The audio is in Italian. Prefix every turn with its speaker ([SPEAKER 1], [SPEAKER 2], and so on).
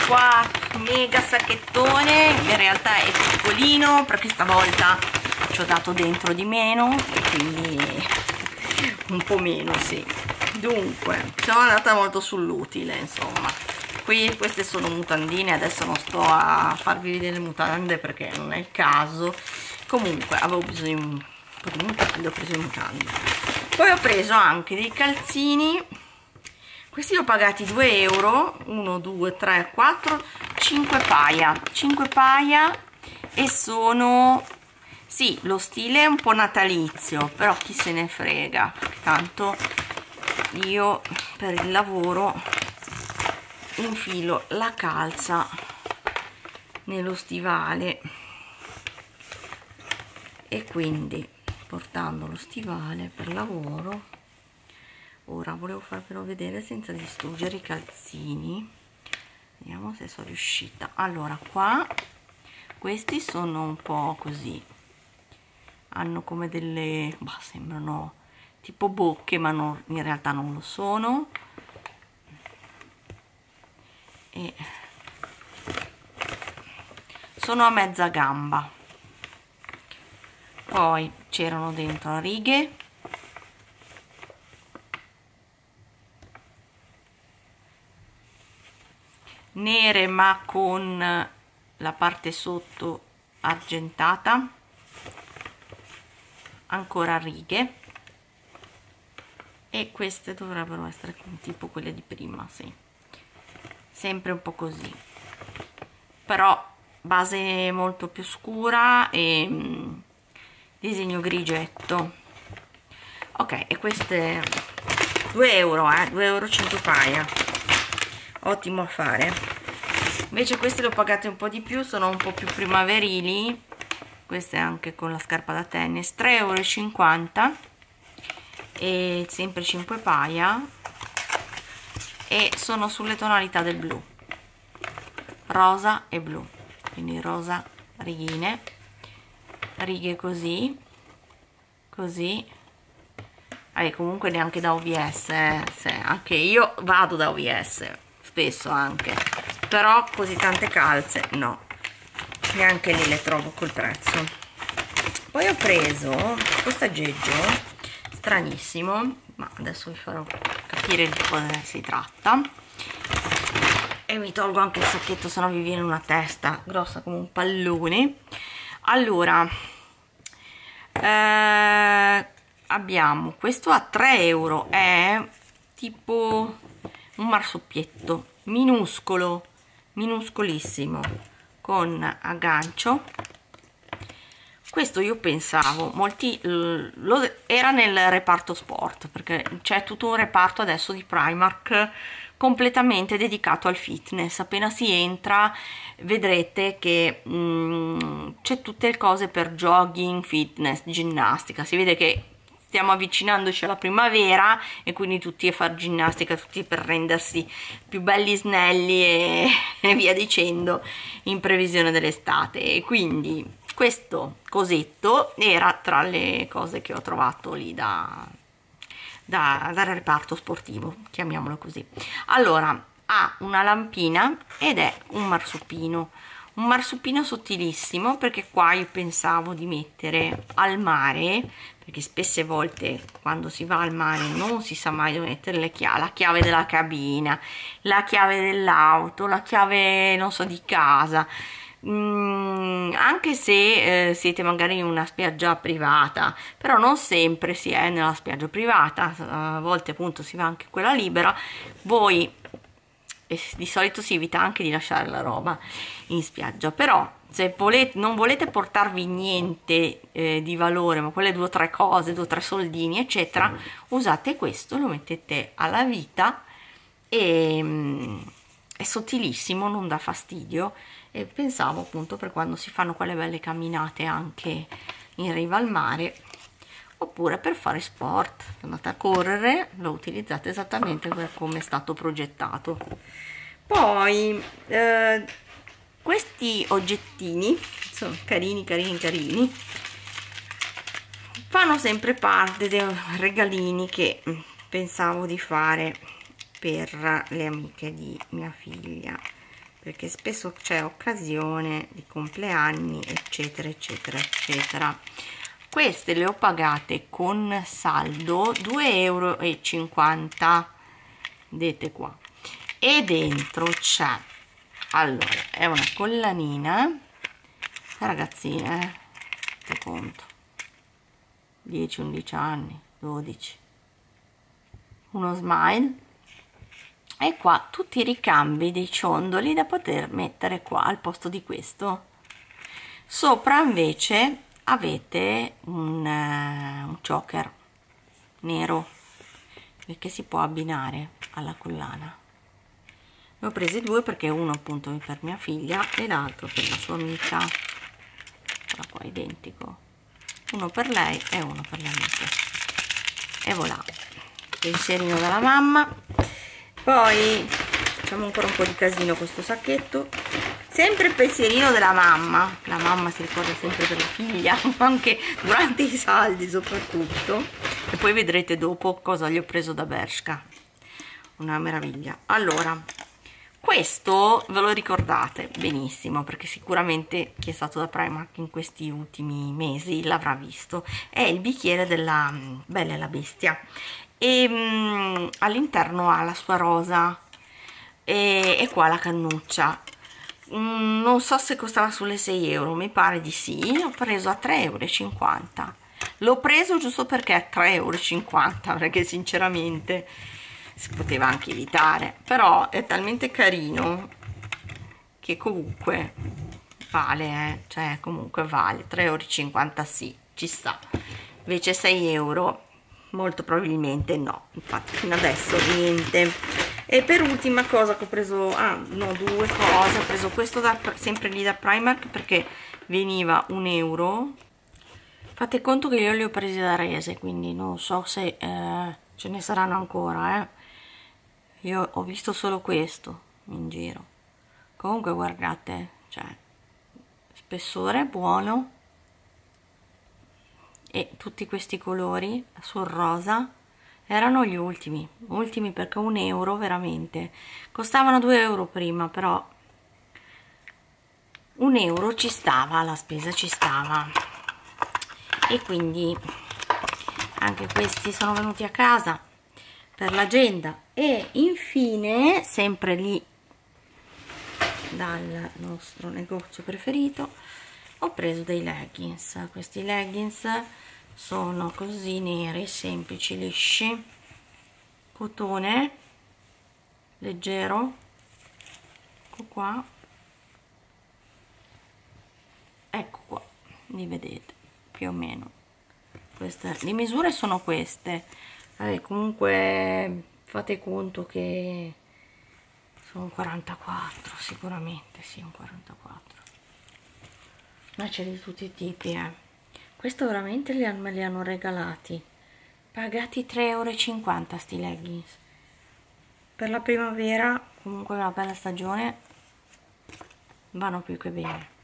[SPEAKER 1] qua, mega sacchettone, in realtà è piccolino perché stavolta ci ho dato dentro di meno e quindi un po' meno, sì. Dunque sono andata molto sull'utile, insomma. Qui queste sono mutandine, adesso non sto a farvi vedere le mutande perché non è il caso. Comunque avevo bisogno un po' di mutande, ho preso i mutande. Poi ho preso anche dei calzini, questi li ho pagati 2 euro, 1, 2, 3, 4, 5 paia e sono, sì, lo stile è un po' natalizio, però chi se ne frega, tanto io per il lavoro infilo la calza nello stivale e quindi portando lo stivale per lavoro. Ora volevo farvelo vedere senza distruggere i calzini, vediamo se sono riuscita. Allora, qua questi sono un po' così, hanno come delle, sembrano tipo bocche ma non, in realtà non lo sono, e sono a mezza gamba. Poi c'erano dentro righe, nere ma con la parte sotto argentata, ancora righe, e queste dovrebbero essere tipo quelle di prima, sì, sempre un po' così, però base molto più scura e disegno grigetto. Ok, e queste 2 euro, 2 euro 5 paia, ottimo affare. Invece queste le ho pagate un po' di più, sono un po' più primaverili, queste anche con la scarpa da tennis, 3,50 euro e sempre 5 paia, e sono sulle tonalità del blu, rosa e blu, quindi rosa, righine, righe così, così. Comunque neanche da OVS, anche io vado da OVS spesso anche, però così tante calze no, neanche lì le trovo col prezzo. Poi ho preso questo aggeggio stranissimo, ma adesso vi farò capire di cosa si tratta, e mi tolgo anche il sacchetto, se no vi viene una testa grossa come un pallone. Allora, abbiamo questo a 3 euro, è tipo un marsuppietto minuscolo, minuscolissimo, con aggancio. Questo io pensavo, molti era nel reparto sport, perché c'è tutto un reparto adesso di Primark completamente dedicato al fitness. Appena si entra vedrete che c'è tutte le cose per jogging, fitness, ginnastica. Si vede che stiamo avvicinandoci alla primavera e quindi tutti a fare ginnastica, tutti per rendersi più belli, snelli e via dicendo, in previsione dell'estate. E quindi questo cosetto era tra le cose che ho trovato lì dal reparto sportivo, chiamiamolo così. Allora, ha una lampina ed è un marsupino sottilissimo, perché qua io pensavo di mettere al mare, perché spesse volte quando si va al mare non si sa mai dove mettere la chiave della cabina, la chiave dell'auto, la chiave non so di casa, anche se siete magari in una spiaggia privata, però non sempre si è nella spiaggia privata, a volte appunto si va anche in quella libera. Voi di solito si evita anche di lasciare la roba in spiaggia, però se non volete portarvi niente di valore, ma quelle 2 o 3 cose, 2 o 3 soldini eccetera, usate questo, lo mettete alla vita e è sottilissimo, non dà fastidio, e pensavo appunto per quando si fanno quelle belle camminate anche in riva al mare, oppure per fare sport, andate a correre, lo utilizzate esattamente per come è stato progettato. Poi questi oggettini sono carini, fanno sempre parte dei regalini che pensavo di fare per le amiche di mia figlia, perché spesso c'è occasione di compleanni, eccetera eccetera eccetera. Queste le ho pagate con saldo 2,50 euro, vedete qua, e dentro c'è, allora, è una collanina, ragazzine, che conto, 10-11 anni, 12, uno smile, e qua tutti i ricambi dei ciondoli da poter mettere qua al posto di questo. Sopra invece avete un choker nero che si può abbinare alla collana. Ne ho presi due perché uno appunto per mia figlia e l'altro per la sua amica, guarda qua, identico, uno per lei e uno per le amiche, e voilà, pensierino dalla mamma. Poi facciamo ancora un po' di casino con questo sacchetto, sempre il pensierino della mamma, la mamma si ricorda sempre della figlia, anche durante i saldi soprattutto, e poi vedrete dopo cosa gli ho preso da Bershka, una meraviglia. Allora, questo ve lo ricordate benissimo perché sicuramente chi è stato da Primark in questi ultimi mesi l'avrà visto, è il bicchiere della Bella e la Bestia, e all'interno ha la sua rosa e qua la cannuccia. Non so se costava sulle 6 euro, mi pare di sì. Ho preso a 3,50 euro, l'ho preso giusto perché a 3,50 euro, perché sinceramente si poteva anche evitare, però è talmente carino che comunque vale, cioè comunque vale 3,50 euro, sì, ci sta. Invece 6 euro molto probabilmente no, infatti fino adesso niente. E per ultima cosa che ho preso, due cose, ho preso questo sempre lì da Primark perché veniva 1 euro. Fate conto che io li ho presi da Rese, quindi non so se ce ne saranno ancora, io ho visto solo questo in giro. Comunque guardate, cioè spessore buono, e tutti questi colori sul rosa erano gli ultimi perché 1 euro veramente, costavano 2 euro prima, però 1 euro ci stava, la spesa ci stava, e quindi anche questi sono venuti a casa per l'agenda. E infine, sempre lì dal nostro negozio preferito, ho preso dei leggings. Questi leggings sono così neri, semplici, lisci, cotone leggero, ecco qua, ecco qua, li vedete più o meno. Queste le misure sono queste. Comunque fate conto che sono 44, sicuramente sì, un 44, ma c'è di tutti i tipi, questo veramente me li hanno regalati, pagati 3,50 euro sti leggings per la primavera. Comunque una bella stagione, vanno più che bene.